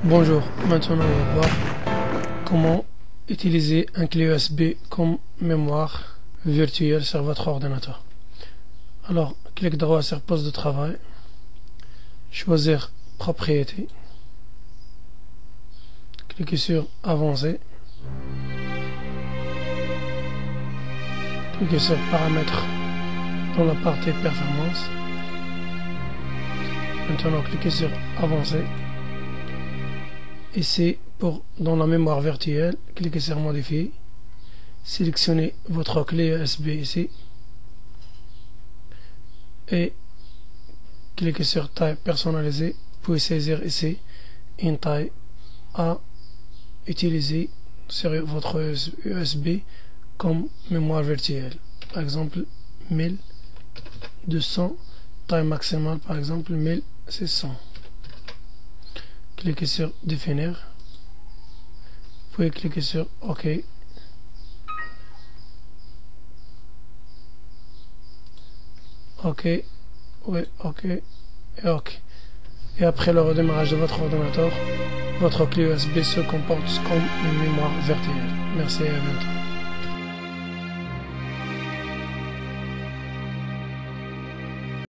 Bonjour, maintenant on va voir comment utiliser un clé USB comme mémoire virtuelle sur votre ordinateur. Alors, clic droit sur poste de travail, choisir propriétés, cliquez sur avancer, cliquez sur paramètres dans la partie performance. Maintenant cliquez sur avancer. Ici, dans la mémoire virtuelle, cliquez sur modifier, sélectionnez votre clé USB ici et cliquez sur taille personnalisée, puis saisir ici une taille à utiliser sur votre USB comme mémoire virtuelle. Par exemple 1200, taille maximale par exemple 1600. Cliquez sur définir, puis cliquez sur OK. OK, oui, OK et OK. Et après le redémarrage de votre ordinateur, votre clé USB se comporte comme une mémoire virtuelle. Merci et à bientôt.